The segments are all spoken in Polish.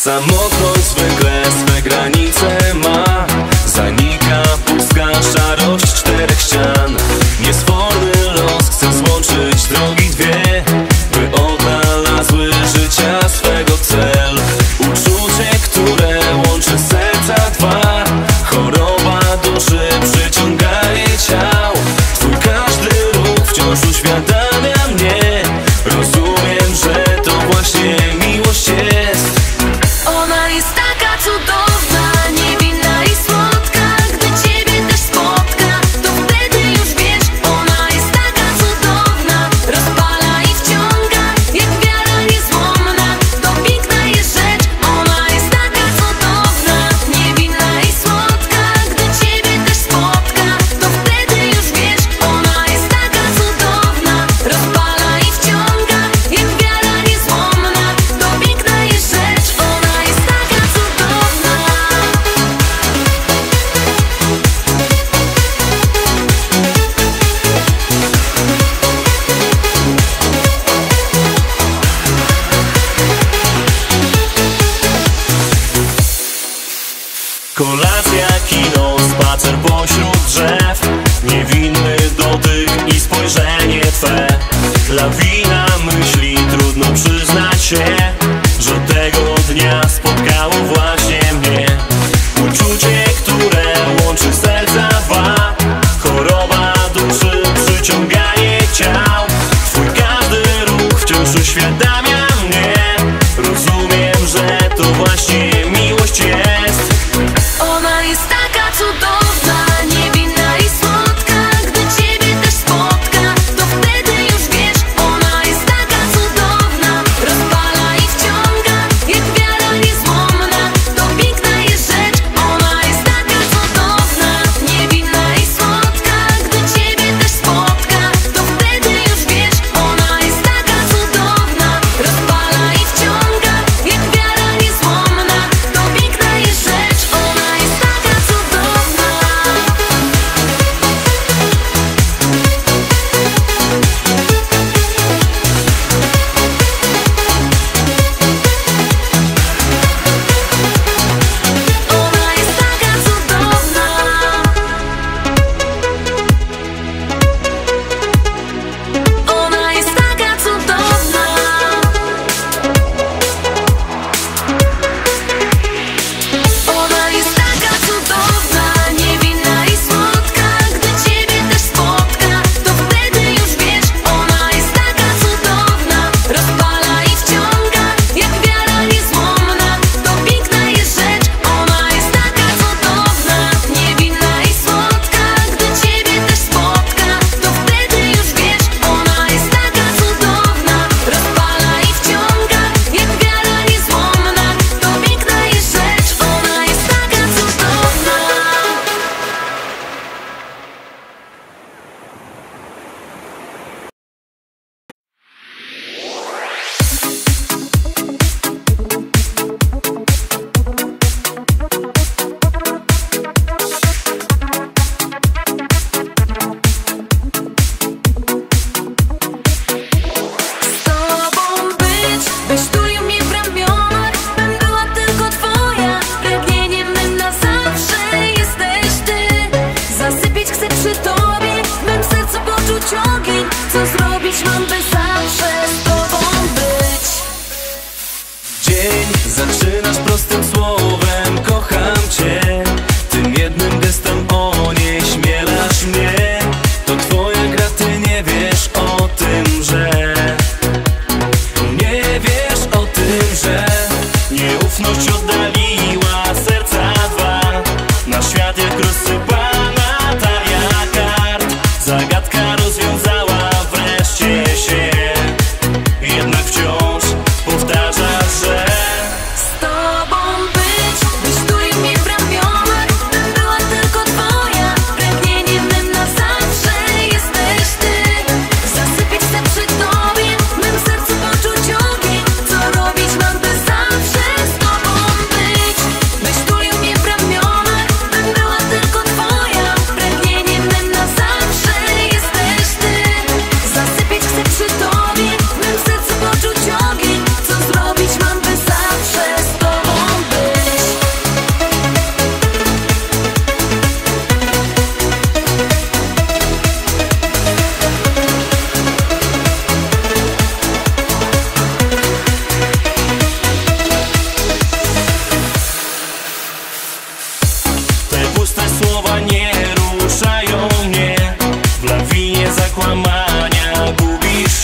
Samotność zwykle swe granice ma. Zanika pustka szarość czterech ścian. Niesforny los chce złączyć drogi dwie, by odnalazły życia swego cel. Uczucie, które łączy serca dwa. Choroba duszy, przyciąganie ciał. Twój każdy ruch wciąż uświadamia mnie. Rozumiem, że to właśnie miłość jest. Ona jest taka cudowna, niewinna i słodka. Gdy ciebie też spotka, to wtedy już wiesz. Ona jest taka cudowna, rozpala i wciąga, jak wiara niezłomna. To piękna jest rzecz. Ona jest taka cudowna, niewinna i słodka. Gdy ciebie też spotka, to wtedy już wiesz. Ona jest taka cudowna, rozpala i wciąga, jak wiara niezłomna. To piękna jest rzecz. Ona jest taka cudowna. Kolacja, kino, spacer pośród drzew. Niewinny dotyk i spojrzenie twe. Lawina myśli, trudno przyznać się, że tego dnia spotkało właśnie mnie. Uczucie, które łączy serca dwa. Choroba duszy, przyciąganie ciał. Twój każdy ruch wciąż uświadamia mnie. Rozumiem, że to właśnie miłość jest. Ona jest taka cudowna, niewinna i słodka. Gdy ciebie też spotka, to wtedy już wiesz. Ona jest taka cudowna, rozpala i wciąga, jak wiara niezłomna. To piękna jest rzecz. Ona jest taka cudowna, niewinna i słodka. Gdy ciebie też spotka, to wtedy już wiesz. Ona jest taka cudowna, rozpala i wciąga, jak wiara niezłomna. To piękna jest rzecz. Ona jest taka cudowna. Ona jest taka cudowna. Ona jest taka cudowna. Ona jest taka cudowna, niewinna i słodka. Gdy ciebie też spotka, to wtedy już wiesz. Ona jest taka cudowna, rozpala i wciąga, jak wiara niezłomna. To piękna jest rzecz. Ona jest taka cudowna, niewinna i słodka. Gdy ciebie też spotka, to wtedy już wiesz. Ona jest taka cudowna, rozpala i wciąga, jak wiara niezłomna. To piękna jest rzecz. Ona jest taka cudowna. Z tobą być, byś tulił mnie w ramionach. Bym była tylko twoja, pragnieniem mym na zawsze jesteś ty. Zasypiać chcę przy tobie, w mym sercu poczuć ogień. Co zrobić mam, by zawsze z tobą być? Dzień zaczynasz prostym słowem kocham cię. Tym jednym gestem onieśmielasz mnie. To twoja gra, ty nie wiesz o tym, że nie wiesz o tym, że nieufność oddaliła serca dwa. Na świat jak rozsypana talia kart. Zagadka rozwiązała wreszcie się.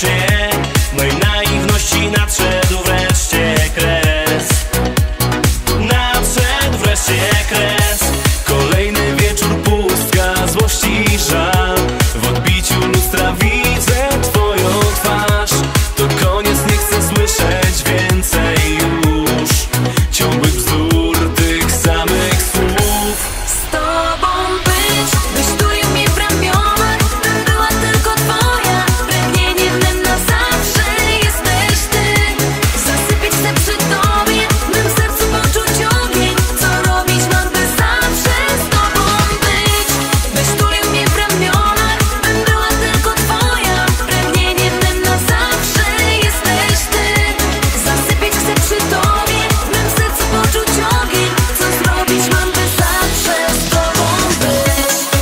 się. Mojej naiwności nadszedł wreszcie kres. Nadszedł wreszcie kres. Kolejny wieczór, pustka, złości i żal. W odbiciu lustra widzę twoją twarz. To koniec, nie chcę słyszeć więcej już ciągłych bzdur, tych samych słów. Z tobą być, byś tulił mnie w ramionach, bym była tylko twoja. Pragnieniem mym na zawsze jesteś ty. Zasypiać chcę przy tobie, w mym sercu poczuć ogień. Co robić mam, by zawsze z tobą być? Byś tulił mnie w ramionach, bym była tylko twoja. Pragnieniem mym na zawsze jesteś ty. Zasypiać chcę przy tobie, w mym sercu poczuć ogień. Co zrobić mam, by zawsze z tobą być?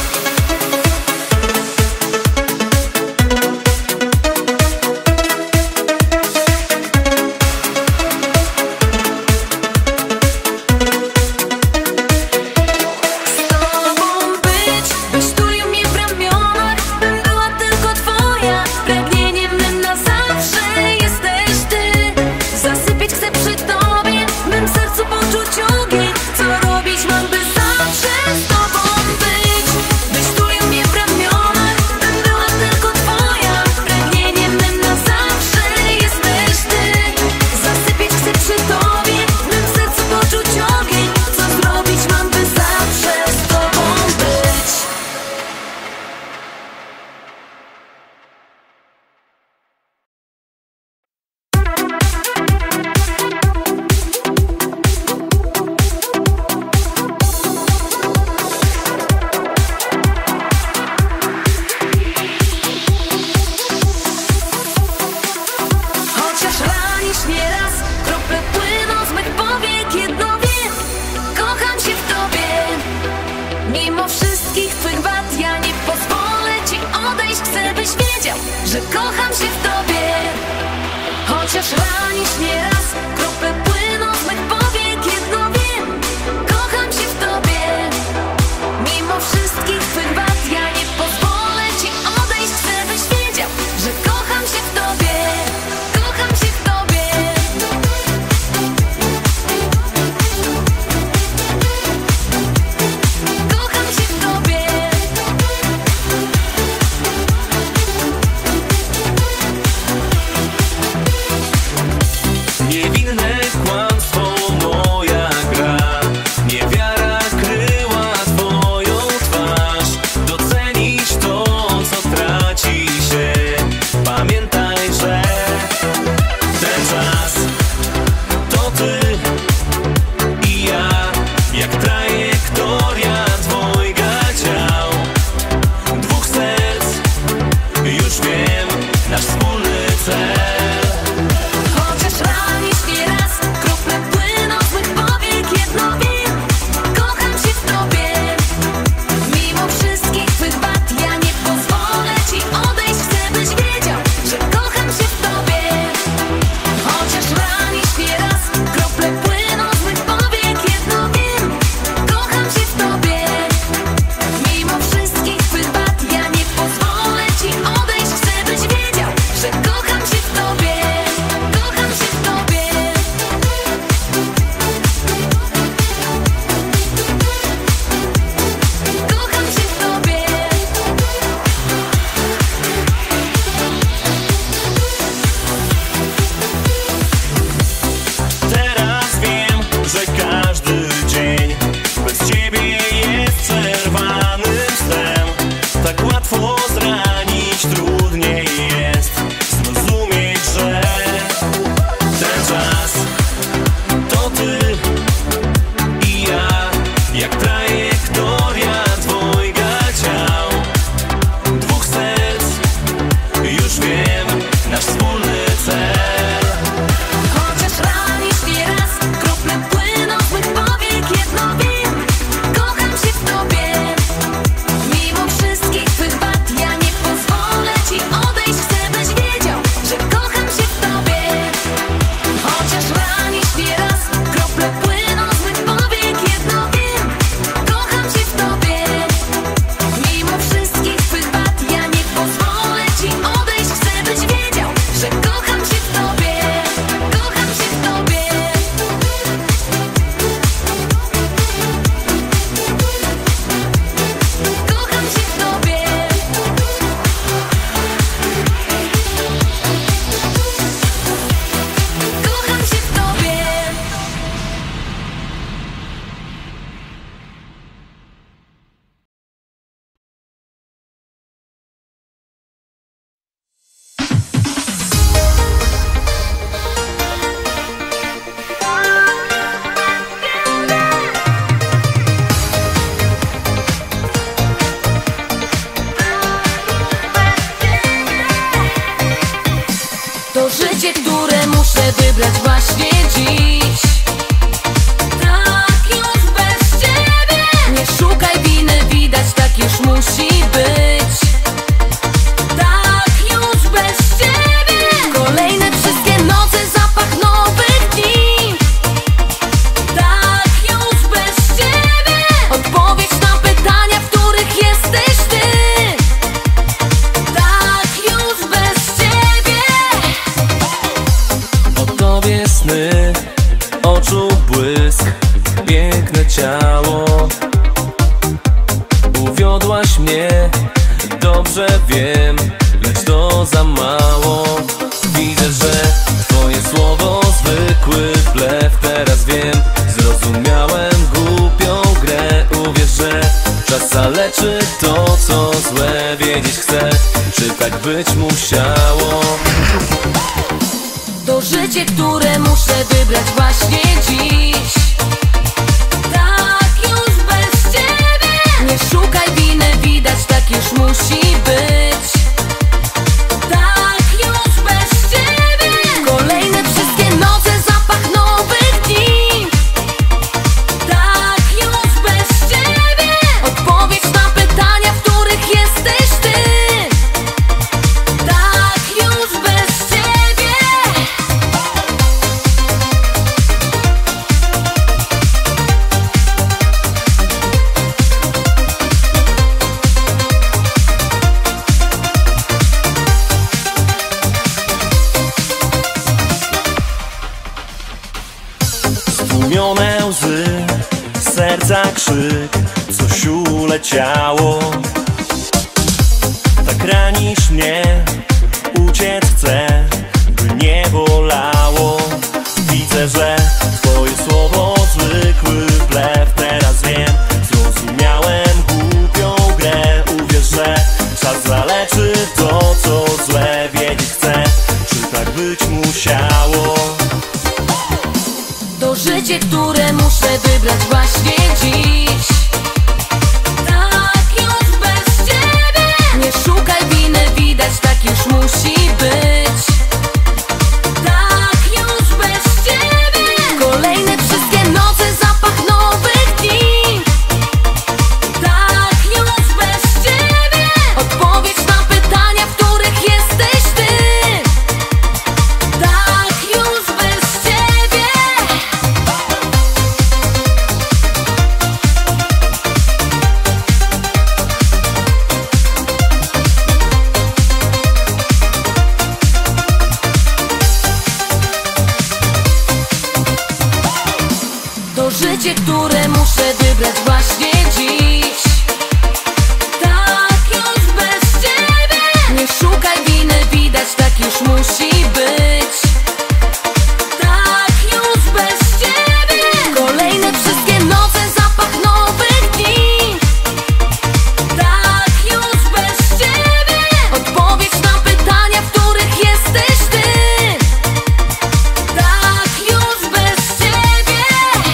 Z tobą być, byś tulił mnie w ramionach, bym była tylko twoja. Pragnieniem mym na zawsze jesteś ty. Zasypiać chcę przy tobie, w mym sercu poczuć ogień. Co robić mam, by zawsze z tobą być? Byś tulił mnie w ramionach, bym była tylko twoja. Pragnieniem mym na zawsze jesteś ty. Zasypiać chcę przy tobie, w mym sercu poczuć ogień. Co zrobić mam, by zawsze z tobą być? Chociaż ranisz nieraz, krople płyną z mych powiek. Jedno wiem, kocham się w tobie. Mimo wszystkich twych wad ja nie pozwolę ci odejść. Chcę, byś wiedział, że kocham się w tobie. Chociaż ranisz nieraz, krople płyną z mych powiek. Jedno wiem, kocham się w tobie. Mimo wszystkich twych wad ja nie pozwolę ci odejść. Chcę, byś wiedział, że kocham się w tobie. Kocham się w tobie. Kocham się w tobie. Niewinne kłamstwo, moja gra. Niewiara kryła twoją twarz. Docenić to, co traci się. Pamiętaj, że ten czas to ty i ja. Jak trajektoria dwojga ciał, dwóch serc, już wiem, nasz wspólny cel. Chociaż ranisz nieraz, krople płyną z mych powiek. Jedno wiem, kocham się w tobie. Mimo wszystkich twych wad ja nie pozwolę ci odejść. Chcę, byś wiedział, że kocham się w tobie. Chociaż ranisz nieraz, krople płyną z mych powiek. Jedno wiem, kocham się w tobie. Mimo wszystkich twych wad ja nie pozwolę ci odejść. Chcę, byś wiedział, że kocham się w tobie. Kocham się w tobie. Kocham się w tobie. Teraz wiem, że każdy dzień bez ciebie jest przerwanym snem. Tak łatwo zranić, trudniej jest zrozumieć, że ten czas to ty i ja. Jak trajektoria dwojga ciał, dwóch serc, już wiem, nasz wspólny cel. Chociaż ranisz nieraz, krople płyną z mych powiek. Jedno wiem, kocham się w tobie. Mimo wszystkich twych wad ja nie pozwolę ci odejść. Chcę, byś wiedział, że kocham się w tobie. Chociaż ranisz nieraz, krople płyną z mych powiek. Jedno wiem, kocham się w tobie. Mimo wszystkich twych wad ja nie pozwolę ci odejść. Chcę, byś wiedział, To życie, które muszę wybrać właśnie dziś. Tak już bez ciebie. Nie szukaj winy, widać, tak już musi być. Tak już bez ciebie. Kolejne wszystkie noce, zapach nowych dni. Tak już bez ciebie. Odpowiedź na pytania, w których jesteś ty. Tak już bez ciebie. O tobie sny, oczu błysk, piękne ciało. Uwiodłaś mnie, dobrze wiem, lecz to za mało. Widzę, że twoje słowo zwykły blef. Teraz wiem, zrozumiałem głupią grę. Uwierz, że czas zaleczy to, co złe. Wiedzieć chcę, czy tak być musiało. To życie, które muszę wybrać właśnie dziś. Tak już bez ciebie. Nie szukaj winy, widać, tak już musi być. Tak już bez ciebie. Kolejne wszystkie noce, zapach nowych dni. Tak już bez ciebie. Odpowiedź na pytania, w których jesteś ty. Tak już bez ciebie. Stłumione łzy, serca krzyk, coś uleciało. Tak ranisz mnie, uciec chcę, by nie bolało. Widzę, że twoje słowo zwykły blef. Teraz wiem, zrozumiałem głupią grę. Uwierz, że czas zaleczy to, co złe. Wiedzieć chcę, czy tak być musiało. To życie, które muszę wybrać właśnie dziś. Tak już bez ciebie. Nie szukaj winy, widać, tak już musi być. Tak już bez ciebie. Kolejne wszystkie noce, zapach nowych dni. Tak już bez ciebie. Odpowiedź na pytania, w których jesteś ty. Tak już bez ciebie. To życie, które muszę wybrać właśnie dziś. Tak już bez ciebie. Nie szukaj winy, widać, tak już musi być. Tak już bez ciebie. Kolejne wszystkie noce, zapach nowych dni. Tak już bez ciebie. Odpowiedź na pytania, w których jesteś ty. Tak już bez ciebie.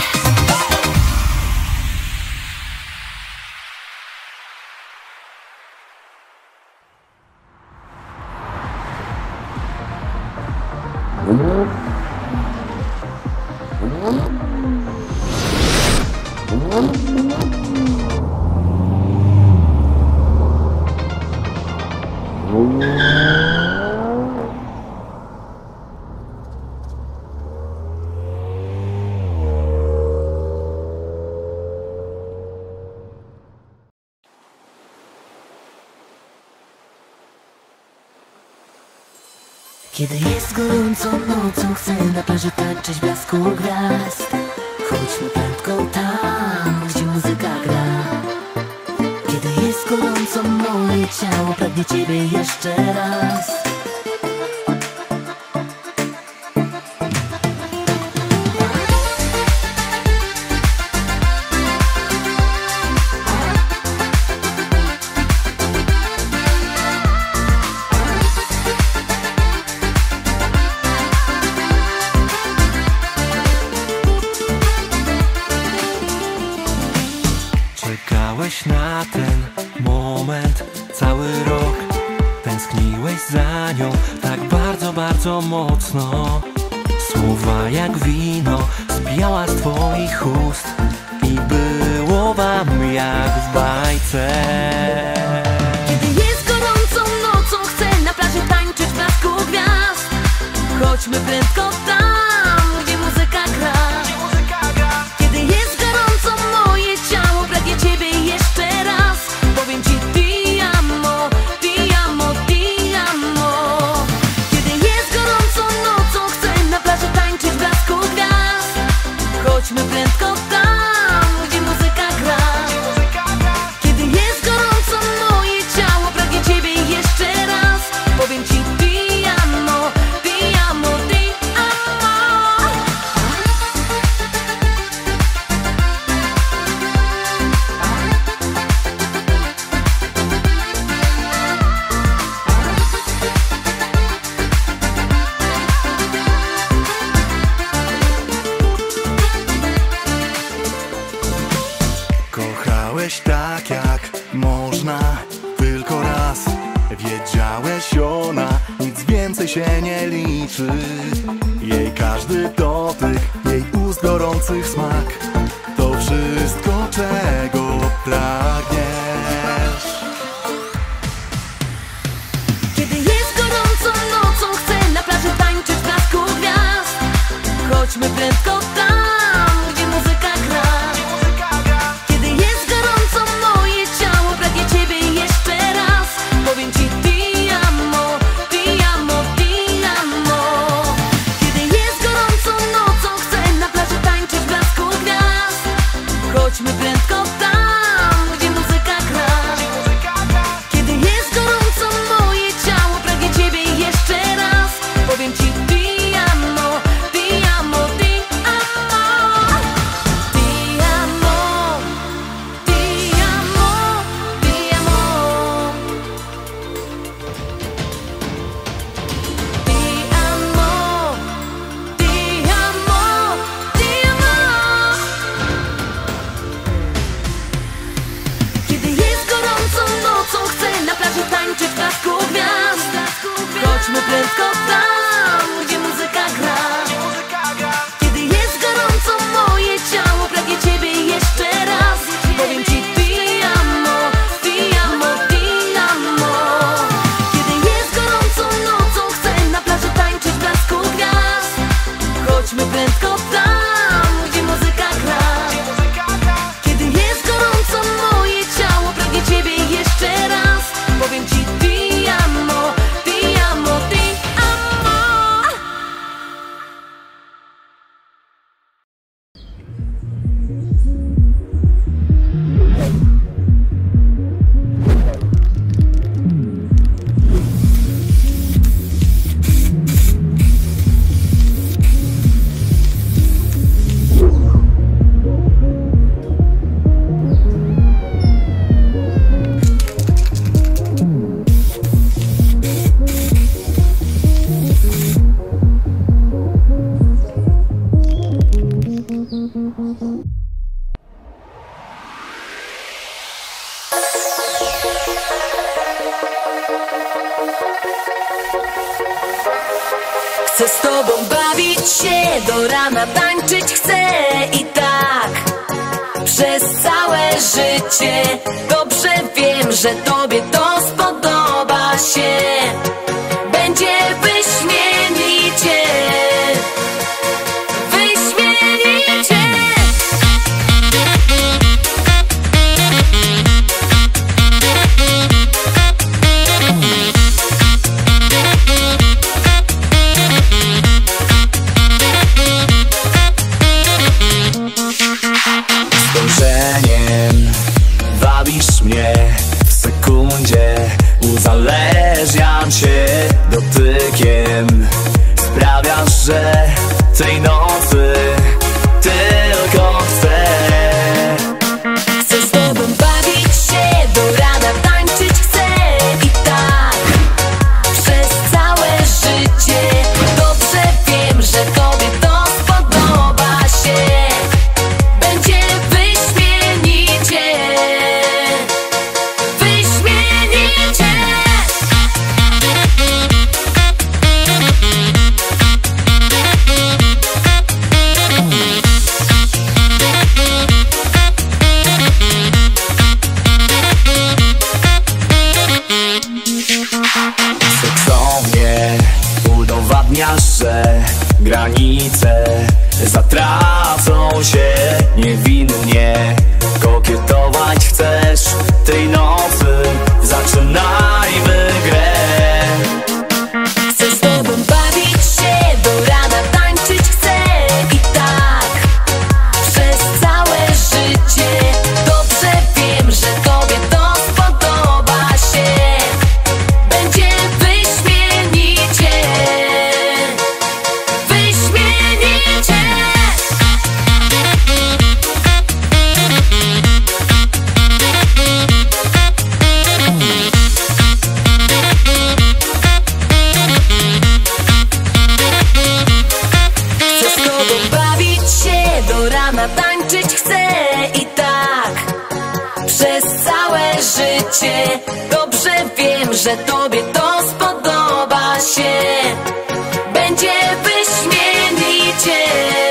Kiedy jest gorąco nocą, chcę na plaży tańczyć blasku gwiazd. Chodźmy prędko tam, gdzie muzyka gra. Kiedy jest gorąco, moje ciało pragnie ciebie jeszcze raz. Czekałeś na ten moment cały rok, tęskniłeś za gorąco mocno. Słowa jak wino zbijała z twoich ust i było wam jak w bajce. Kiedy jest gorącą nocą, chcę na plaży tańczyć w blasku gwiazd. Chodźmy prędko tam, gdzie muzyka gra. Kiedy jest gorąco moje ciało, pragnie ciebie jeszcze raz. Powiem ci ti amo, ti amo, ti amo. Kiedy jest gorącą nocą, chcę na plaży tańczyć w blasku gwiazd. Chodźmy prędko tam, gdzie muzyka gra. Kiedy jest gorąco moje ciało, pragnie ciebie jeszcze raz. Powiem ci ti amo, ti amo, ti amo. Kochałeś tak jak można, tylko raz. Wiedziałeś, ona nic więcej się nie liczy. Jej każdy dotyk, jej ust gorących smak, to wszystko, czego pragniesz. Kiedy jest gorąco nocą, chcę na plaży tańczyć w blasku gwiazd. Chodźmy prędko tam, gdzie muzyka gra. Kiedy jest gorąco moje ciało, pragnie ciebie jeszcze raz. Powiem ci ti amo, ti amo, ti amo. Kiedy jest gorąco nocą, chcę na plaży tańczyć w blasku gwiazd. Chodźmy prędko tam, gdzie muzyka gra. Kiedy jest gorąco moje ciało, pragnie ciebie jeszcze raz. Powiem ci ti amo, ti amo, ti amo. Ti amo, ti amo, ti amo. Ti amo, ti amo, ti amo. Kiedy jest gorącą nocą, chcę na plaży tańczyć w blasku gwiazd. Chodźmy prędko tam, gdzie muzyka gra. Kiedy jest gorąco moje ciało, pragnie ciebie jeszcze raz. Powiem ci ti amo, ti amo, ti amo. Kiedy jest gorącą nocą, chcę na plaży tańczyć w blasku gwiazd. Chodźmy prędko tam, gdzie muzyka gra. Kiedy jest gorąco moje ciało, pragnie ciebie jeszcze raz. Powiem ci ti amo, ti amo, ti amo. Chcę z tobą bawić się, do rana tańczyć chcę i tak przez całe życie. Dobrze wiem, że tobie to spodoba się. Będzie wyśmienicie, wyśmienicie. Spojrzeniem wabisz mnie, w sekundzie uzależniam się. Dotykiem sprawiasz, że tej nocy tylko chcę. Chcę z tobą bawić się, do rana tańczyć chcę i tak przez całe życie. Dobrze wiem, że tobie to spodoba się. Będzie wyśmienicie, wyśmienicie. udowadniasz, że granice zatracą się niewinnie. Kokietować chcesz tej nocy, zaczynajmy grę. Chcę z tobą bawić się, do rana tańczyć chcę i tak przez całe życie. Dobrze wiem, że tobie to spodoba się. Będzie wyśmienicie, wyśmienicie. Chcę z tobą bawić się, do rana tańczyć chcę i tak przez całe życie. Dobrze wiem, że tobie to spodoba się. Będzie wyśmienicie.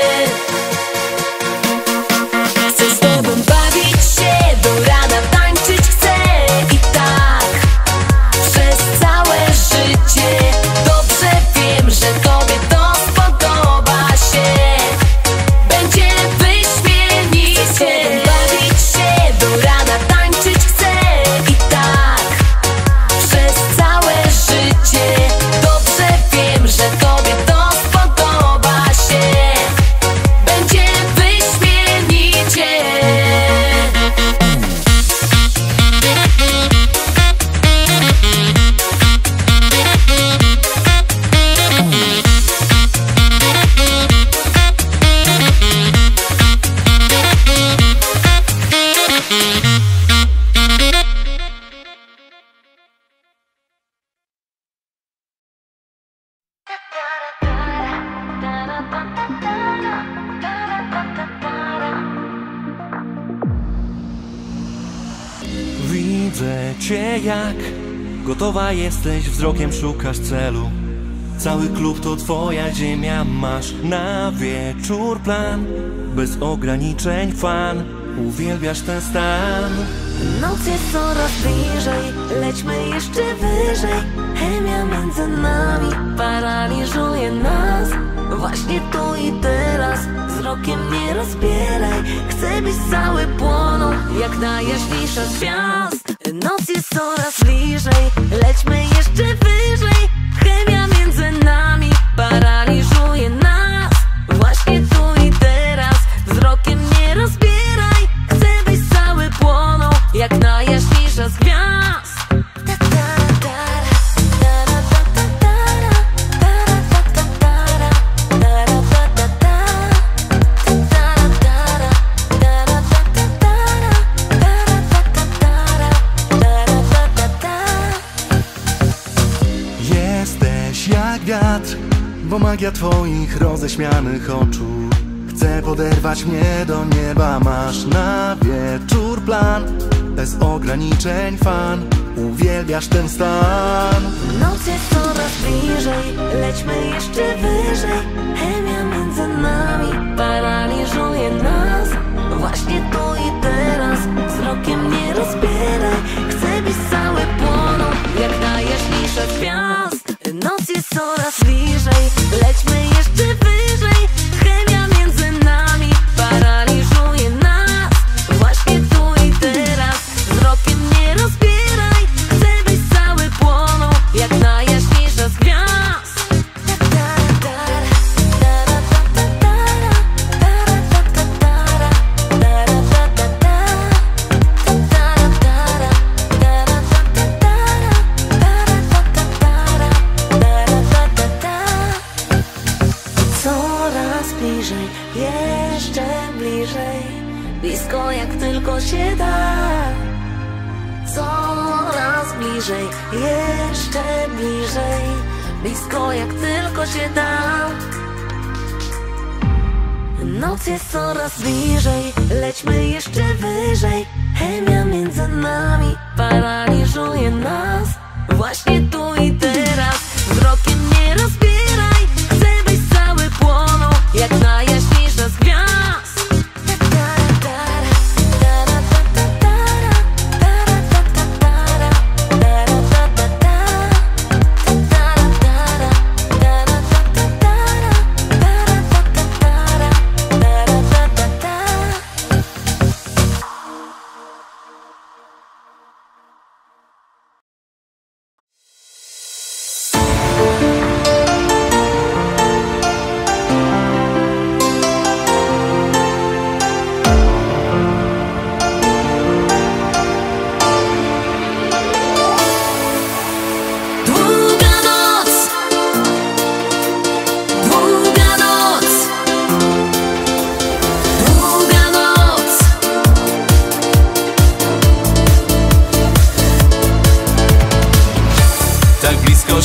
Chcę z tobą bawić się, do rana tańczyć chcę i tak przez całe życie. Dobrze wiem, że tobie to spodoba się. Będzie wyśmienicie. Chcę z tobą bawić się, do rana tańczyć chcę i tak przez całe życie. Dobrze wiem, że tobie to spodoba się. Będzie wyśmienicie. Widzę cię jak gotowa jesteś, wzrokiem szukasz celu. Cały klub to twoja ziemia, masz na wieczór plan. Bez ograniczeń fan, uwielbiasz ten stan. Noc jest coraz bliżej, lećmy jeszcze wyżej. Chemia między nami paraliżuje nas. Właśnie tu i teraz, wzrokiem nie rozbieraj. Chcę być cały płoną, jak najjaśniejsza z gwiazd. Noc jest coraz bliżej, lećmy jeszcze wyżej. Chemia między nami paraliżuje nas. Właśnie tu i teraz, wzrokiem nie rozbieraj. Chcę być cały płoną, jak najjaśniejsza z gwiazd. Jesteś jak wiatr, bo magia twoich roześmianych oczu chce poderwać mnie do nieba. Masz na wieczór plan, bez ograniczeń fan, uwielbiasz ten stan. Noc jest coraz bliżej, lećmy jeszcze wyżej. Chemia między nami paraliżuje nas. Właśnie tu i teraz, wzrokiem nie rozbieraj. Chcę być cały płoną, jak najjaśniejsza z gwiazd. Noc jest coraz bliżej, lećmy jeszcze wyżej. Chemia między nami paraliżuje nas. Właśnie tu i teraz, wzrokiem nie rozbieraj. Chcę być cały płoną, jak najjaśniejsza z gwiazd. Coraz bliżej, jeszcze bliżej, blisko jak tylko się da. Coraz bliżej, jeszcze bliżej, blisko jak tylko się da. Noc jest coraz bliżej, lećmy jeszcze wyżej. Chemia między nami paraliżuje nas. Właśnie tu i teraz, wzrokiem nie rozbieraj. Chcę być cały płoną, jak najjaśniejsza z gwiazd.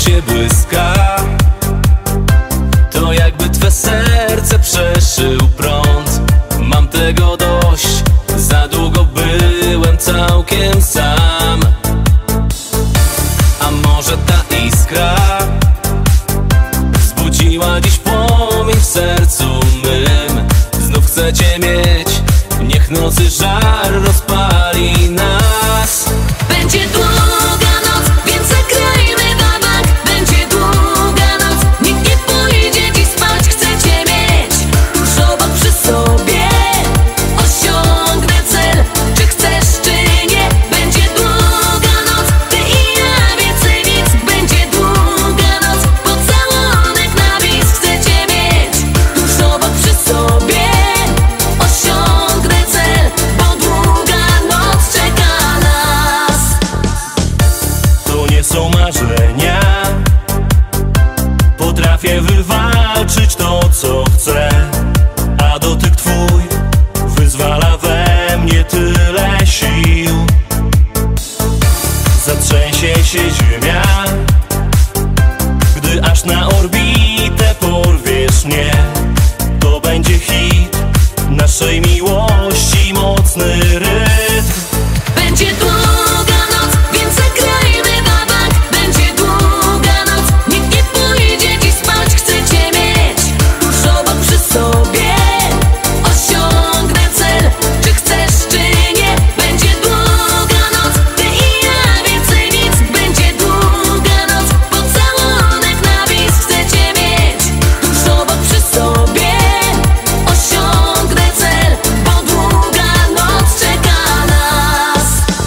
się błyska. To jakby twe serce przeszył prąd. Mam tego dość, za długo byłem całkiem sam. A może ta iskra wzbudziła dziś płomień w sercu mym. Znów chcę cię mieć, niech nocy żar rozpali nas. Będzie długa noc, więc zagrajmy wabank. Będzie długa noc, nikt nie pójdzie dziś spać. Chcę cię mieć tuż obok przy sobie. Osiągnę cel, czy chcesz, czy nie. Będzie długa noc, ty i ja, więcej nic. Będzie długa noc, pocałunek na bis. Chcę cię mieć tuż obok przy sobie. Osiągnę cel, bo długa noc czeka nas. To nie są marzenia. Potrafię wywalczyć to, co chcę, a dotyk twój wyzwala we mnie tyle sił. Zatrzęsie się ziemia, gdy aż na orbitę porwiesz mnie. To będzie hit naszej miłości, mocny rytm. Będzie długa noc, więc zagrajmy wabank. Będzie długa noc, nikt nie pójdzie dziś spać. Chcę cię mieć tuż obok przy sobie. Osiągnę cel, czy chcesz, czy nie. Będzie długa noc, ty i ja, więcej nic. Będzie długa noc, pocałunek na bis. Chcę cię mieć tuż obok przy sobie. Osiągnę cel, bo długa noc czeka nas.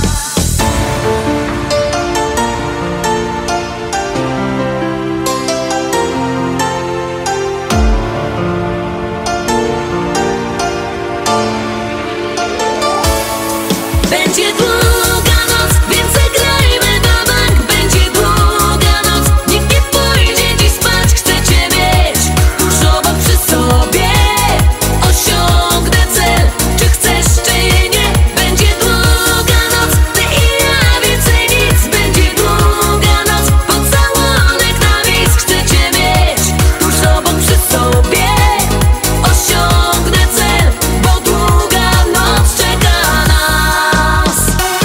Będzie długa noc, więc zagrajmy wabank. Będzie długa noc, nikt nie pójdzie dziś spać. Chcę cię mieć tuż obok przy sobie. Osiągnę cel, czy chcesz, czy nie. Będzie długa noc, ty i ja, więcej nic. Będzie długa noc, pocałunek na bis. Chcę cię mieć tuż obok przy sobie. Osiągnę cel, bo długa noc czeka nas.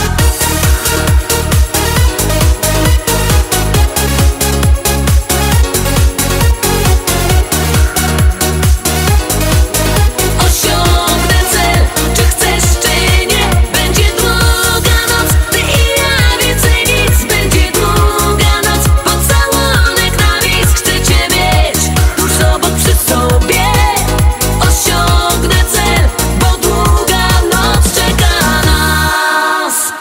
Osiągnę cel, czy chcesz, czy nie. Będzie długa noc, ty i ja, więcej nic. Będzie długa noc, pocałunek na bis. Chcę cię mieć tuż obok przy sobie. Osiągnę cel, bo długa noc czeka nas.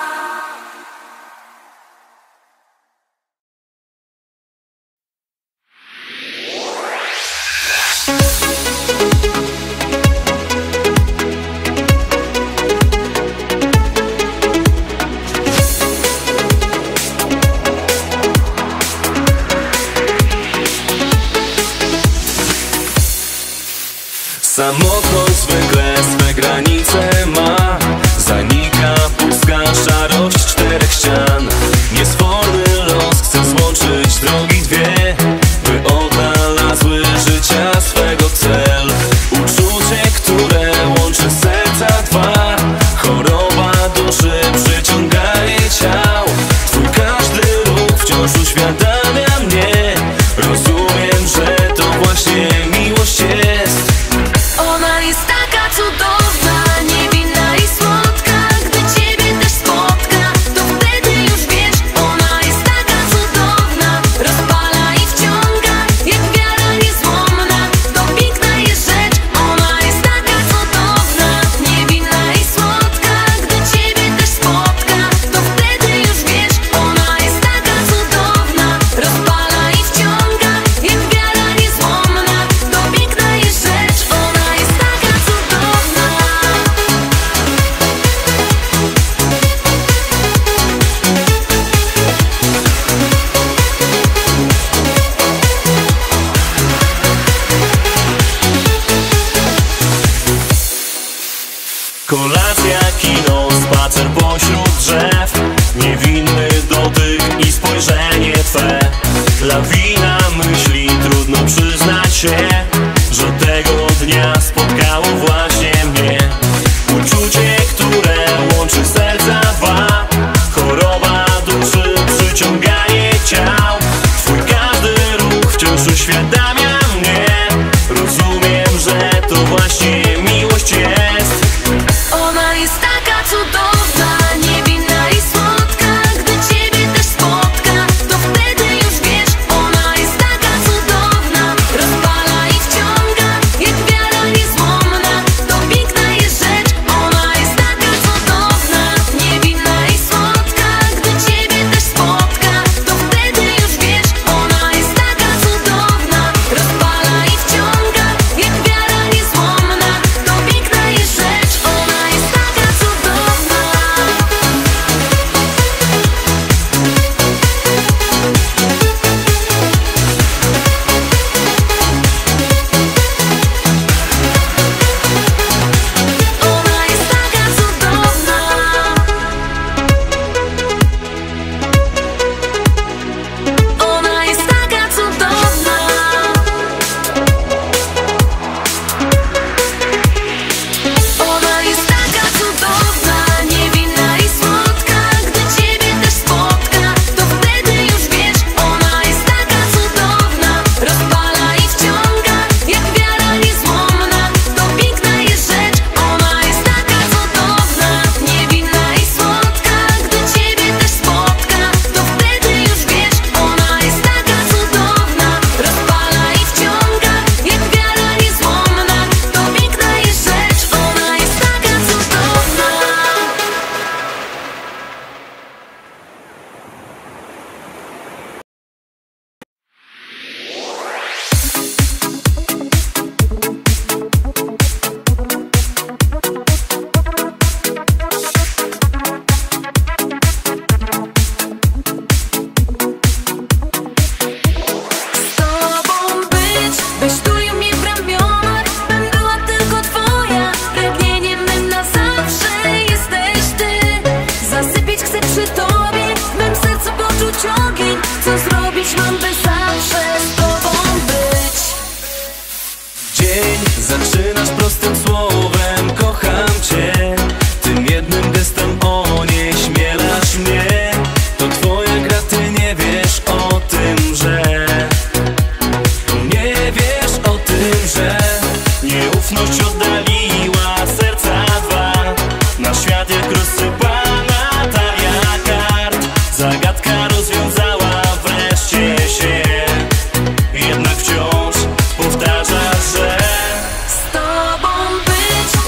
Samotność zwykle swe granice ma. Zanika pustka szarość czterech ścian. Niesforny los chce złączyć drogi dwie, by odnalazły życia swego cel. Uczucie, które łączy serca dwa. Choroba duszy przyciąga jej ciał. Twój każdy ruch wciąż uświadamia mnie. Rozumiem, że to właśnie miłość jest. Ona jest taka cudowna, niewinna i słodka. Gdy ciebie też spotka, to wtedy już wiesz. Ona jest taka cudowna, rozpala i wciąga, jak wiara niezłomna. To piękna jest rzecz. Ona jest taka cudowna, niewinna i słodka. Gdy ciebie też spotka, to wtedy już wiesz. Ona jest taka cudowna, rozpala i wciąga, jak wiara niezłomna. To piękna jest rzecz. Ona jest taka cudowna. Kolacja, kino, spacer pośród drzew. Niewinny dotyk i spojrzenie spojrzenie twe. Lawina myśli, trudno przyznać się, że tego dnia spotkało właśnie mnie. Uczucie, które łączy serca dwa, choroba duszy, przyciąganie ciał. Twój każdy ruch wciąż uświadamia mnie. Rozumiem, że to właśnie miłość jest. Ona jest taka cudowna, niewinna i słodka. Gdy ciebie też spotka, to wtedy już wiesz. Ona jest taka cudowna, rozpala i wciąga, jak wiara niezłomna. To piękna jest rzecz. Ona jest taka cudowna, niewinna i słodka. Gdy ciebie też spotka, to wtedy już wiesz. Ona jest taka cudowna, rozpala i wciąga, jak wiara niezłomna. To piękna jest rzecz. Ona jest taka cudowna. Ona jest taka cudowna. Ona jest taka cudowna. Ona jest taka cudowna, niewinna i słodka. Gdy ciebie też spotka, to wtedy już wiesz. Ona jest taka cudowna, rozpala i wciąga, jak wiara niezłomna. To piękna jest rzecz. Ona jest taka cudowna, niewinna i słodka. Gdy ciebie też spotka, to wtedy już wiesz. Ona jest taka cudowna, rozpala i wciąga, jak wiara niezłomna. To piękna jest rzecz. Ona jest taka cudowna. Z tobą być, byś tulił mnie w ramionach, bym była tylko twoja. Pragnieniem mym na zawsze jesteś ty. Zasypiać chcę przy tobie, w mym sercu poczuć ogień. Co zrobić mam, by zawsze z tobą być? Dzień zaczynasz prostym słowem, kocham cię. Tym jednym gestem onieśmielasz mnie. To twoja gra, ty nie wiesz o tym, że nie wiesz o tym, że nieufność oddaliła serca dwa. Na świat jak rozsypana talia kart. Zagadka rozwiązała wreszcie się. Jednak wciąż powtarzasz, że Z tobą być,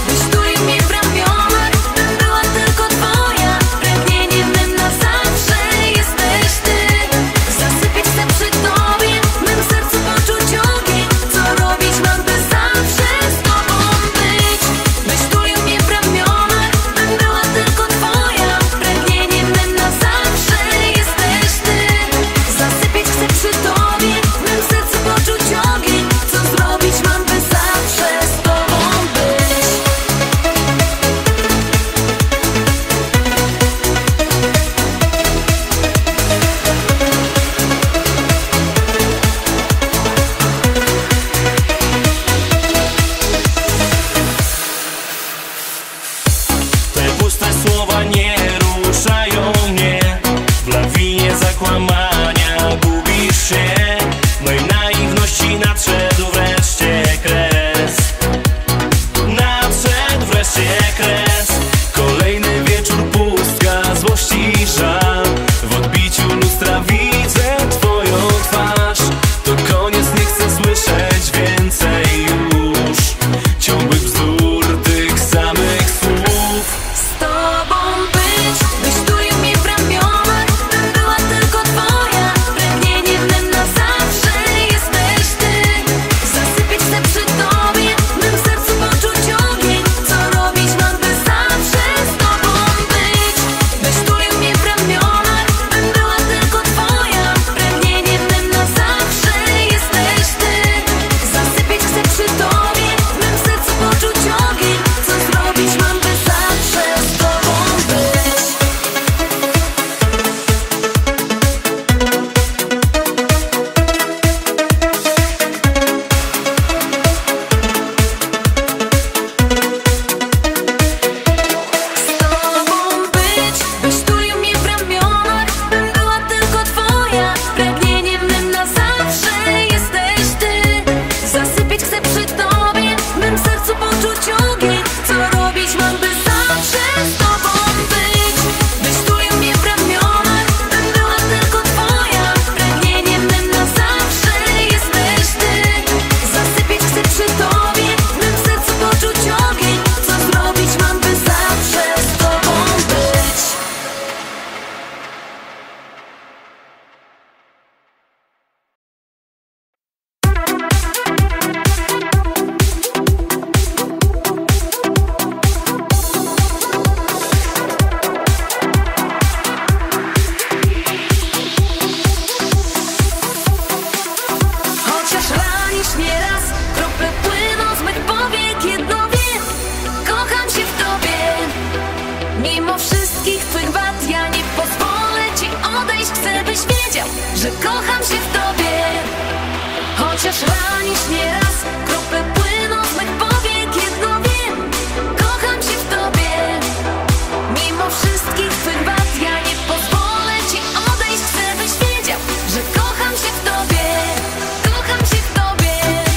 że kocham się w tobie. Chociaż ranisz nieraz, krople płyną z mych powiek. Jedno wiem, kocham się w tobie. Mimo wszystkich twych wad ja nie pozwolę ci odejść. Chcę, byś wiedział, że kocham się w tobie. Kocham się w tobie.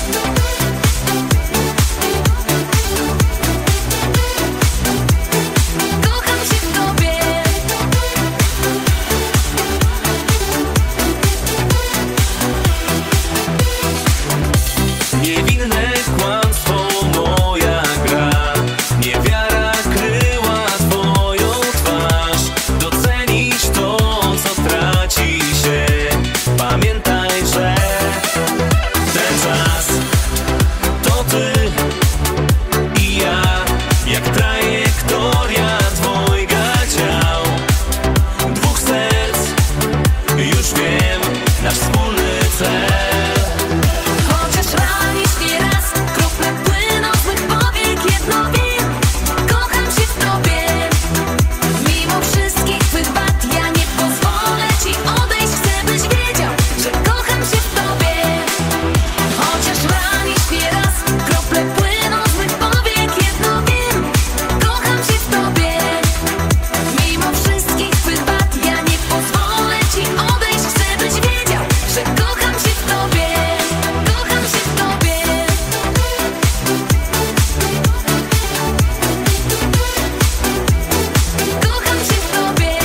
Kocham się w tobie. Niewinne kłamstwo, moja gra. Niewiara kryła twoją twarz. Docenisz to, co traci się. Pamiętaj, że ten czas to ty i ja, jak trajektoria dwojga ciał, dwóch serc. Już wiem, nasz wspólny cel. Chociaż ranisz nieraz, krople płyną z mych powiek. Jedno wiem, kocham się w tobie. Mimo wszystkich twych wad ja nie pozwolę ci odejść. Chcę, byś wiedział, że kocham się w tobie. Chociaż ranisz nieraz, krople płyną z mych powiek. Jedno wiem, kocham się w tobie. Mimo wszystkich twych wad ja nie pozwolę ci odejść. Chcę, byś wiedział, że kocham się w tobie. Kocham się w tobie. Kocham się w tobie.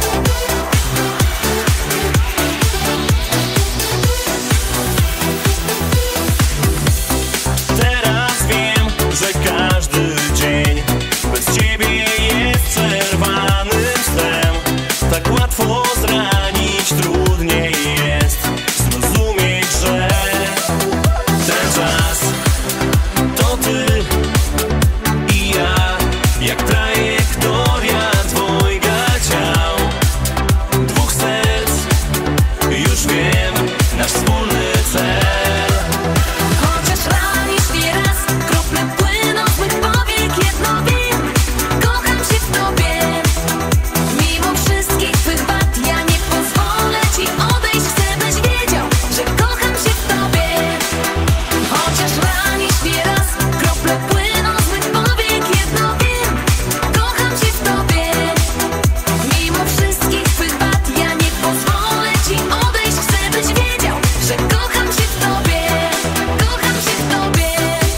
Teraz wiem, że każdy dzień bez ciebie jest przerwanym snem. Tak łatwo zranić, trudniej jest zrozumieć, że ten czas to ty i ja, jak trajektoria dwojga ciał, dwóch serc. Już wiem, nasz wspólny cel. Chociaż ranisz nieraz, krople płyną z mych powiek. Jedno wiem, kocham się w tobie. Mimo wszystkich twych wad ja nie pozwolę ci odejść. Chcę, byś wiedział, że kocham się w tobie. Chociaż ranisz nieraz, krople płyną z mych powiek. Jedno wiem, kocham się w tobie. Mimo wszystkich twych wad ja nie pozwolę ci odejść. Chcę, byś wiedział, że kocham się w tobie. Kocham się w tobie.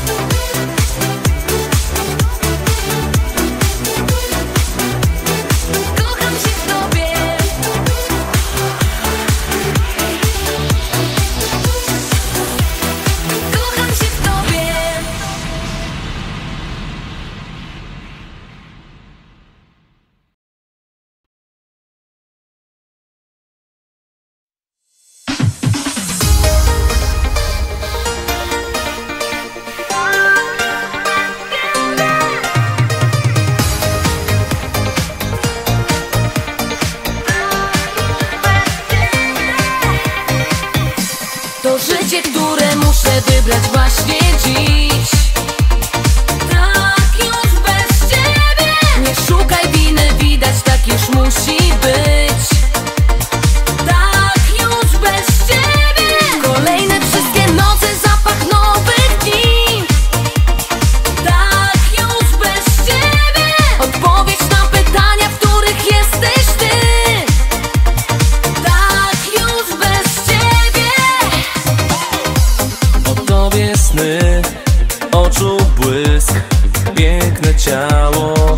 Kocham się w tobie. Kocham się w tobie. To życie, które muszę wybrać właśnie dziś. Tak już bez ciebie. Nie szukaj winy, widać, tak już musi być. Tak już bez ciebie. Kolejne wszystkie noce, zapach nowych dni. Tak już bez ciebie. Odpowiedź na pytania, w których jesteś ty. Tak już bez ciebie. O tobie sny, oczu błysk, piękne ciało.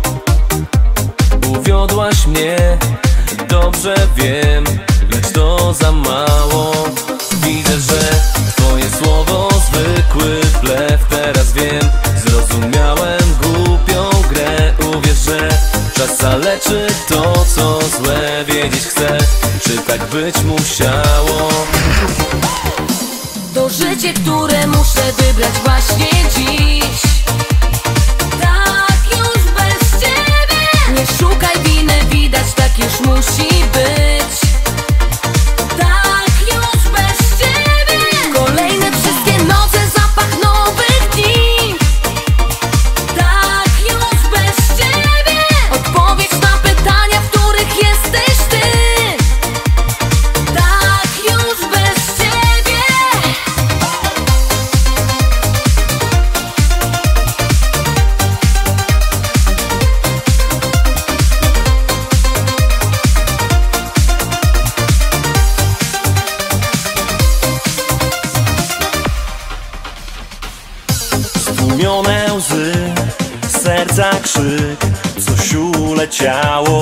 Uwiodłaś mnie, dobrze wiem, lecz to za mało. Widzę, że twoje słowo zwykły blef. Teraz wiem, zrozumiałem głupią grę. Uwierz, że czas zaleczy to, co złe. Wiedzieć chcę, czy tak być musiało. To życie, które muszę wybrać właśnie dziś. Tak już bez ciebie. Nie szukaj winy, widać, tak już musi być. Tak już bez ciebie. Kolejne wszystkie noce, zapach nowych dni. Tak już bez ciebie. Odpowiedź na pytania, w których jesteś ty. Tak Stłumione łzy, serca krzyk, coś uleciało.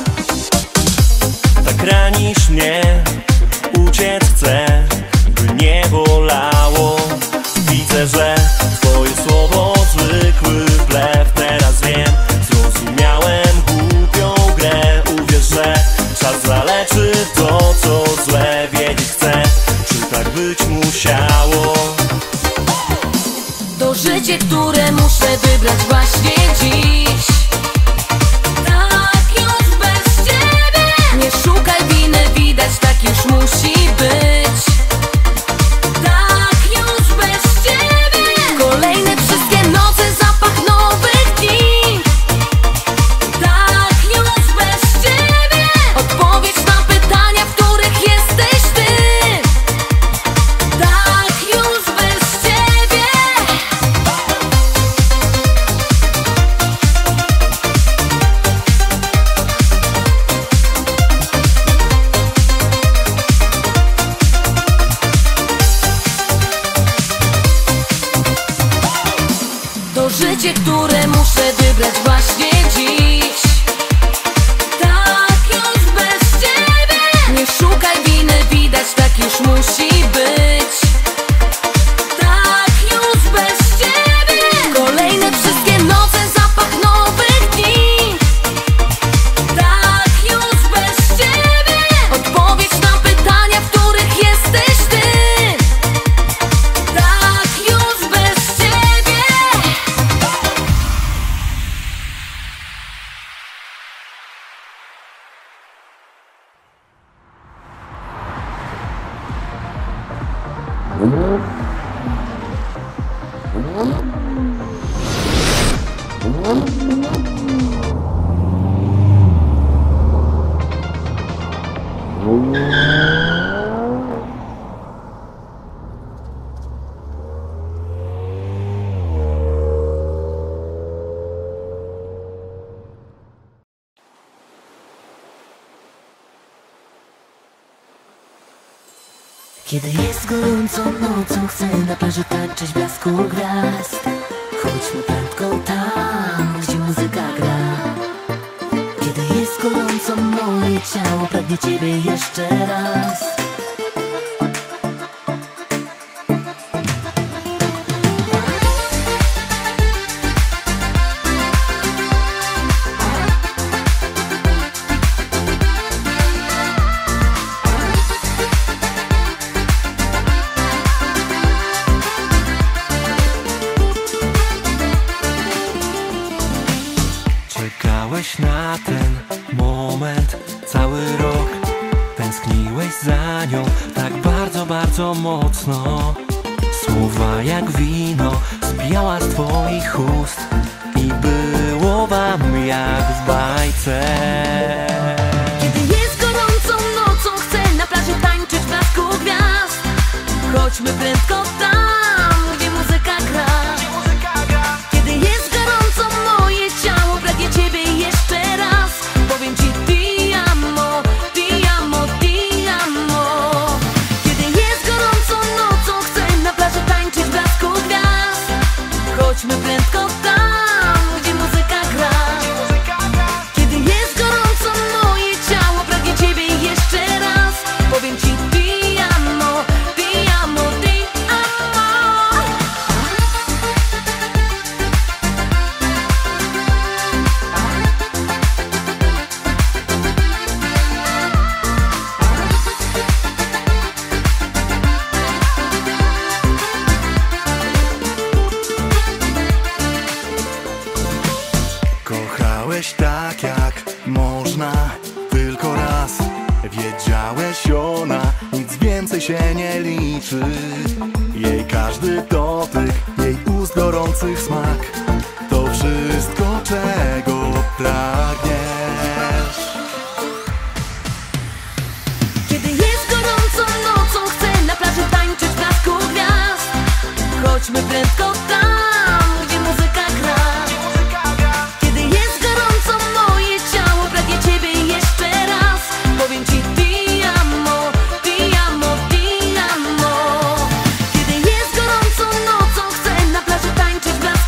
Tak ranisz mnie, uciec chcę, by nie bolało. Widzę, że twoje słowo zwykły blef. Teraz wiem, zrozumiałem głupią grę. Uwierz, że czas zaleczy to, co złe. Wiedzieć chcę, czy tak być musiało. To życie, które muszę wybrać właśnie dziś. Tak już bez ciebie. Nie szukaj winy, widać, tak już musi być. Tak już bez ciebie. Kolejne wszystkie noce, zapach nowych dni. Tak już bez ciebie. Odpowiedź na pytania, w których jesteś ty. Tak już bez ciebie. To życie, które muszę wybrać właśnie dziś. Tak już bez ciebie. Nie szukaj winy, widać, tak już musi być. Tak już bez ciebie. Kolejne wszystkie noce, zapach nowych dni. Tak już bez ciebie. Odpowiedź na pytania, w których jesteś ty. Tak już bez ciebie. Kiedy jest gorąco nocą, chcę na plaży tańczyć blasku gwiazd. Chodźmy prędko tam, gdzie muzyka gra. Kiedy jest gorąco, moje ciało pragnie ciebie jeszcze raz. Czekałeś na ten moment cały rok. Tęskniłeś za nią tak bardzo, bardzo mocno. Słowa jak wino zbijała z twoich ust i było wam jak w bajce. Kiedy jest gorąco nocą, chcę na plaży tańczyć w blasku gwiazd. Chodźmy prędko tam, gdzie muzyka gra. Kiedy jest gorąco, moje ciało pragnie ciebie jeszcze raz. Powiem ci ti amo, ti amo, ti amo. Kiedy jest gorąco nocą, chcę na plaży tańczyć w blasku gwiazd. Chodźmy prędko tam, gdzie muzyka gra. Kiedy jest gorąco, moje ciało pragnie ciebie jeszcze raz. Powiem ci ti amo, ti amo, ti amo. Kochałeś tak jak można, tylko raz. Wiedziałeś, ona nic więcej się nie liczy. Jej każdy dotyk, jej ust gorących smak, to wszystko, czego pragniesz. Kiedy jest gorąco nocą, chcę na plaży tańczyć w blasku gwiazd. Chodźmy prędko tam, gdzie muzyka gra. Kiedy jest gorąco, moje ciało pragnie ciebie jeszcze raz. Powiem ci ti amo, ti amo, ti amo. Kiedy jest gorąco nocą, chcę na plaży tańczyć w blasku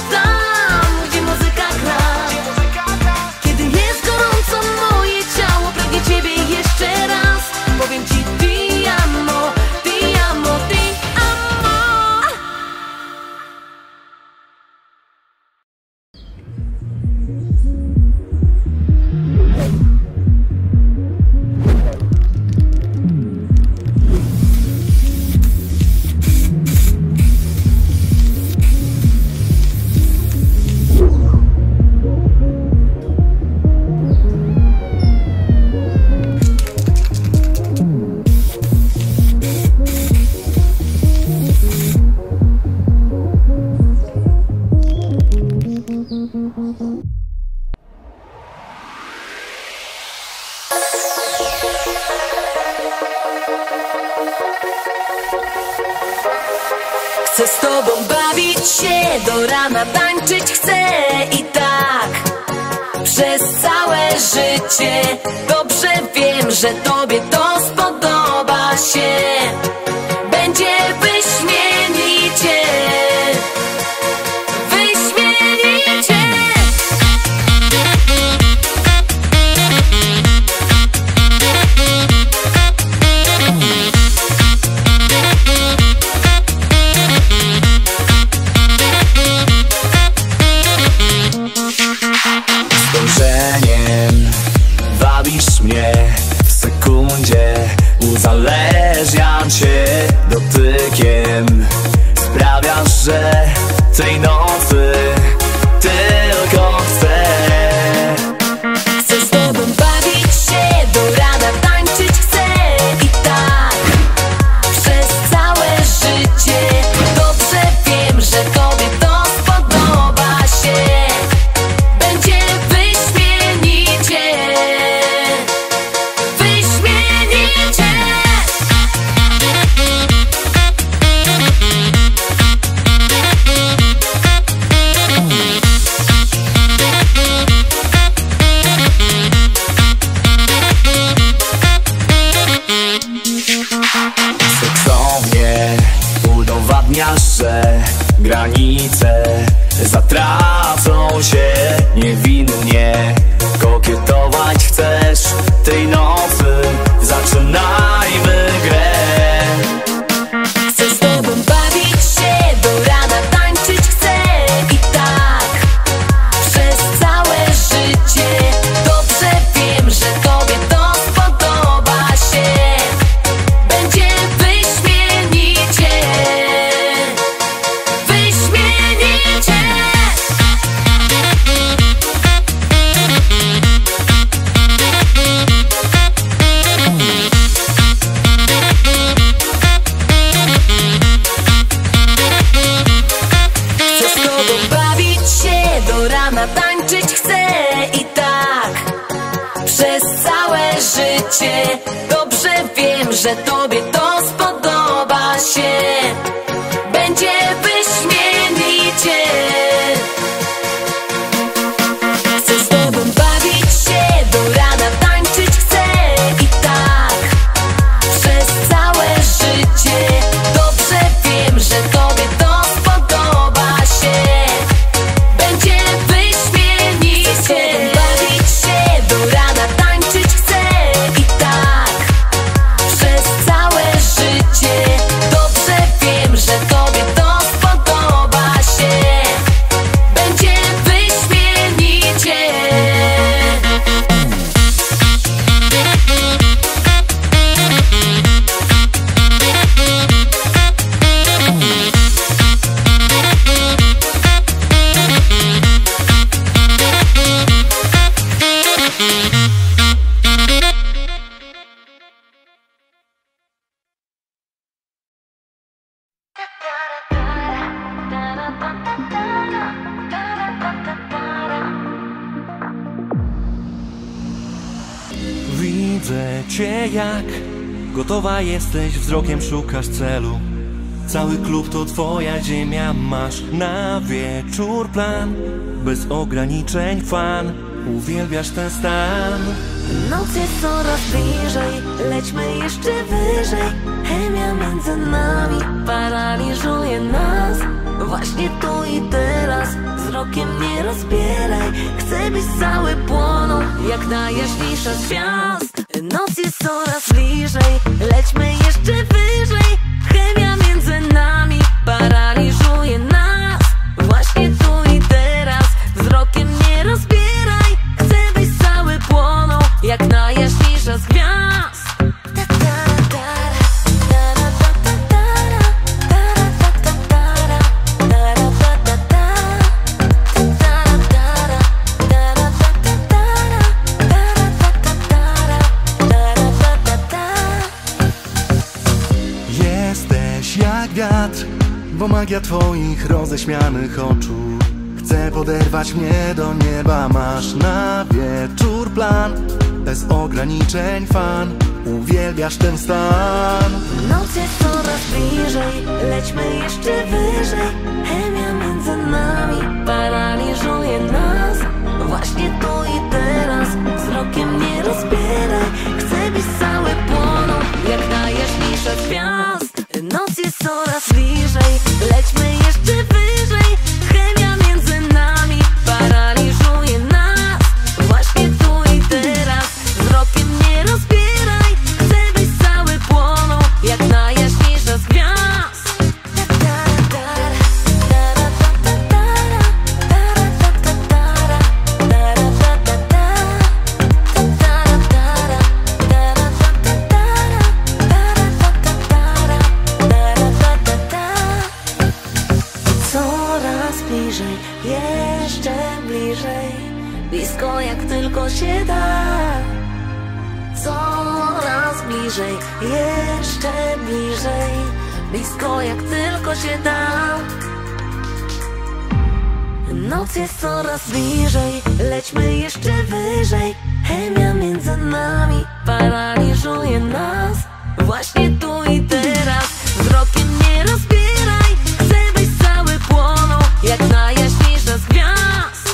tam, gdzie muzyka gra. Kiedy jest gorąco moje ciało, pragnie ciebie jeszcze raz. Powiem ci ti amo, ti amo, ti amo. Chcę z tobą bawić się, do rana tańczyć chcę i tak przez całe życie. Dobrze wiem, że tobie to spodoba się. Będzie wyśmienicie, wyśmienicie. Spojrzeniem wabisz mnie w sekundzie, uzależniam cię dotykiem. Sprawiasz, że tej nocy tylko chcę. Chcę z tobą bawić się, do rana tańczyć chcę i tak przez całe życie. Dobrze wiem, że tobie to spodoba się. Będzie wyśmienicie, wyśmienicie. Seksownie udowadniasz, że granice zatracą się niewinnie. Kokietować chcesz tej nocy, zaczynajmy grę. Chcę z tobą bawić się, do rana tańczyć chcę i tak przez całe życie. Dobrze wiem, że tobie to spodoba się. Będzie wyśmienicie, wyśmienicie. Chcę z tobą bawić się, do rana tańczyć chcę i tak przez całe życie. Dobrze wiem, że tobie to spodoba się. Będzie wyśmienicie. Chcę z tobą bawić się, do rana tańczyć chcę i tak przez całe życie. Dobrze wiem, że tobie to spodoba się. Będzie wyśmienicie. Chcę z tobą bawić się, do rana tańczyć chcę i tak przez całe życie. Dobrze wiem, że tobie to spodoba się. Będzie wyśmienicie. Widzę cię jak gotowa jesteś, wzrokiem szukasz celu. Cały klub to twoja ziemia, masz na wieczór plan. Bez ograniczeń fan, uwielbiasz ten stan. Noc jest coraz bliżej, lećmy jeszcze wyżej. Chemia między nami paraliżuje nas. Właśnie tu i teraz wzrokiem nie rozbieraj. Chcę byś cały płonął jak najjaśniejsza z gwiazd. Noc jest coraz bliżej, lećmy jeszcze wyżej. Chemia między nami paraliżuje nas. Właśnie tu i teraz wzrokiem nie rozbieraj. Chcę byś cały płonął jak najjaśniejsza z gwiazd. Jesteś jak wiatr, bo magia twoich roześmianych oczu chce poderwać mnie do nieba. Masz na wieczór plan, bez ograniczeń fan. Uwielbiasz ten stan. Noc jest coraz bliżej, lećmy jeszcze wyżej. Chemia między nami paraliżuje nas. Właśnie tu i teraz wzrokiem nie rozbieraj. Chcę byś cały płonął jak najjaśniejsza z gwiazd. Noc jest coraz bliżej, lećmy jeszcze wyżej. Chemia między nami paraliżuje nas. Właśnie tu i teraz wzrokiem nie rozbieraj. Chcę byś cały płonął jak najjaśniejsza z gwiazd. Coraz bliżej, jeszcze bliżej, blisko jak tylko się da. Coraz bliżej, jeszcze bliżej, blisko jak tylko się da. Noc jest coraz bliżej, lećmy jeszcze wyżej. Chemia między nami paraliżuje nas. Właśnie tu i teraz wzrokiem nie rozbieraj. Chcę byś cały płonął jak najjaśniejsza z gwiazd.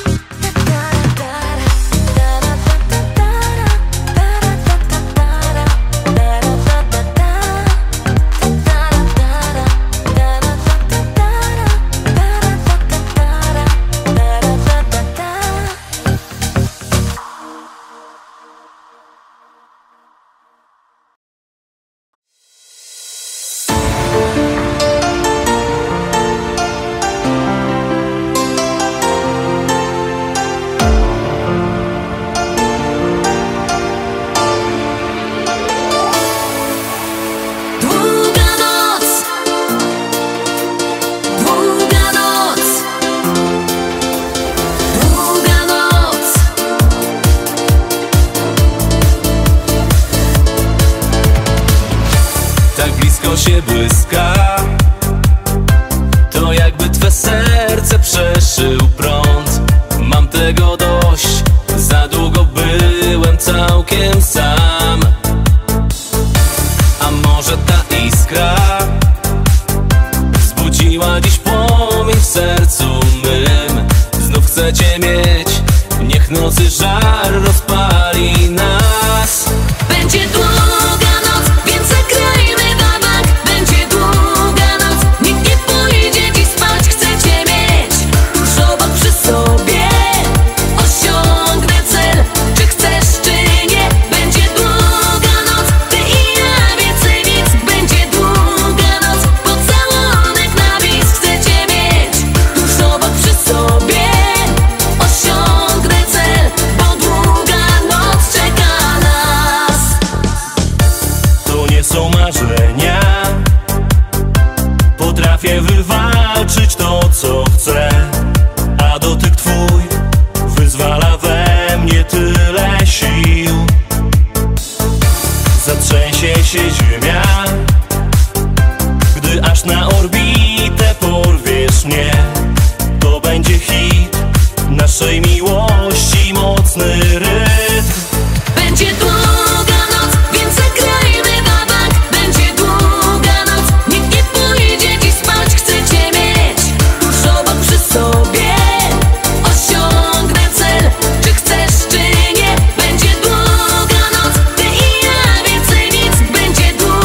Się błyska, to jakby twe serce przeszył prąd. Mam tego dość, za długo byłem całkiem sam. A może ta iskra wzbudziła dziś płomień w sercu mym. Znów chcę cię mieć, niech nocy żar rozpali nas. Będzie długa noc, więc zagrajmy babak. Będzie długa noc, nikt nie pójdzie dziś spać. Chcę cię mieć tuż obok przy sobie. Osiągnę cel, czy chcesz, czy nie. Będzie długa noc, ty i ja, więcej nic. Będzie długa noc, pocałunek na bis. Chcę cię mieć tuż obok przy sobie. Osiągnę cel, bo długa noc czeka nas. To nie są marzenia, potrafię wywalczyć to, co chcę. A dotyk twój wyzwala we mnie tyle sił. Zatrzęsie się ziemia, gdy aż na orbitę porwiesz mnie. To będzie hit naszej miłości, mocny rytm. Będzie długa noc, więc zagrajmy babak. Będzie długa noc, nikt nie pójdzie dziś spać. Chcę cię mieć tuż obok przy sobie. Osiągnę cel, czy chcesz, czy nie. Będzie długa noc, ty i ja, więcej nic. Będzie długa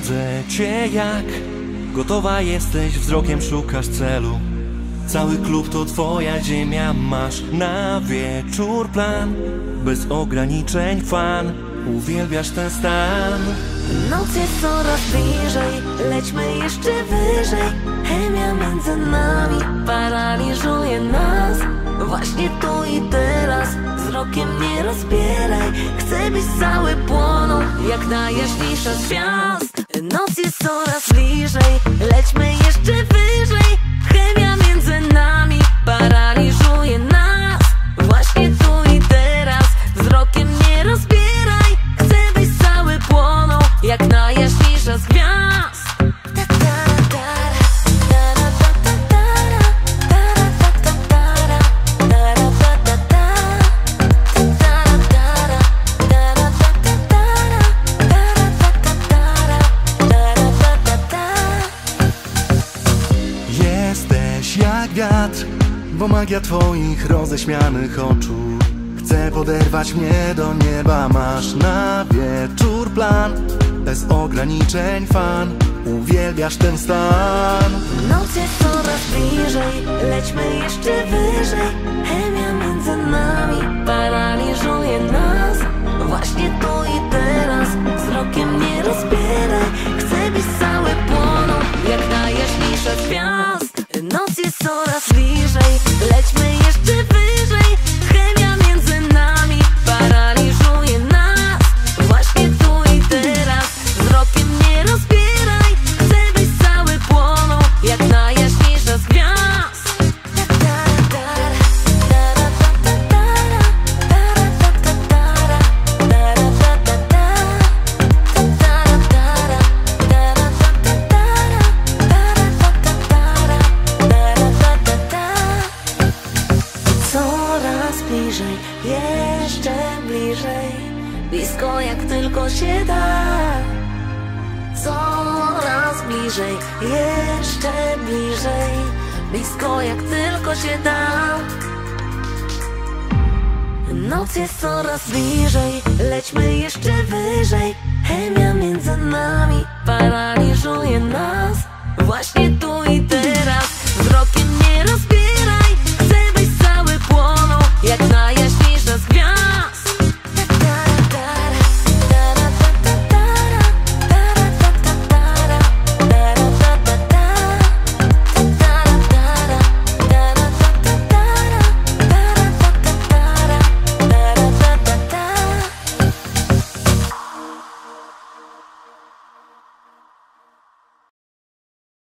Widzę cię jak gotowa jesteś, wzrokiem szukasz celu. Cały klub to twoja ziemia, masz na wieczór plan. Bez ograniczeń fan, uwielbiasz ten stan. Noc jest coraz bliżej, lećmy jeszcze wyżej. Chemia między nami paraliżuje nas. Właśnie tu i teraz, wzrokiem nie rozbieraj. Chcę być cały płoną, jak najjaśniejsza z gwiazd. Noc jest coraz bliżej, lećmy jeszcze wyżej. Chemia między nami paraliżuje nas. Właśnie tu i teraz, wzrokiem nie rozbieraj. Chcę być cały płoną, jak najjaśniejsza z gwiazd. Jesteś jak wiatr, bo magia twoich roześmianych oczu chce poderwać mnie do nieba. Masz na wieczór plan, bez ograniczeń fan, uwielbiasz ten stan. Noc jest coraz bliżej, lećmy jeszcze wyżej. Chemia między nami paraliżuje nas. Właśnie tu i teraz, wzrokiem nie rozbieraj. Chcę być cały płoną, jak najjaśniejsza z gwiazd. Noc jest coraz bliżej, lećmy jeszcze wyżej. Chemia między nami paraliżuje nas. Właśnie tu i teraz, wzrokiem nie rozbieraj. Chcę być cały płoną, jak najjaśniejsza z gwiazd. Coraz bliżej, jeszcze bliżej, blisko jak tylko się da. Coraz bliżej, jeszcze bliżej, blisko jak tylko się da. Noc jest coraz bliżej, lećmy jeszcze wyżej.